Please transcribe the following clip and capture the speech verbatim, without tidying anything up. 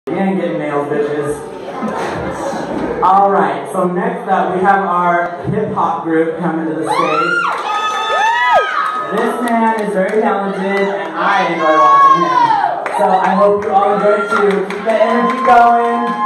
You ain't getting nailed, bitches. Alright, so next up we have our hip-hop group coming to the stage. This man is very talented and I enjoy watching him. So I hope you all enjoy it too. Keep that energy going.